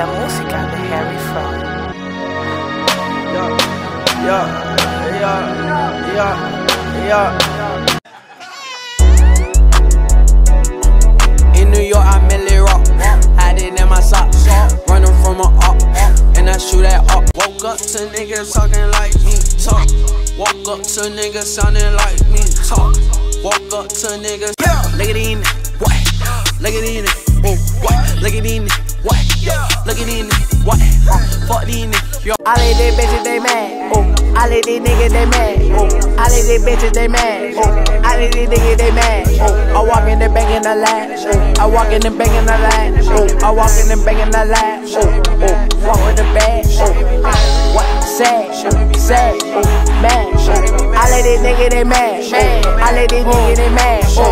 la música de Harry From. In New York, I merely rock, hiding in my socks, running from a up, and I shoot that up. Woke up to niggas talking like me, talk. Woke up to niggas sounding like me, talk. Woke up to niggas, look at these, what? Look at these, oh, what? Look at these, what? Look at these, what? Fuck these niggas, yo. All of these bitches, they mad, oh. All of these niggas, they mad, oh. All of these bitches, they mad, oh. All of these niggas, they mad, oh. I walk in the bank in the line, oh. I walk in the bank in the line, oh. I walk in the bank in the line, oh. Walk with the bag, oh. What? Sad, sad, oh. Mad, oh. All of these niggas, they mad, oh. All of these niggas, they mad, oh.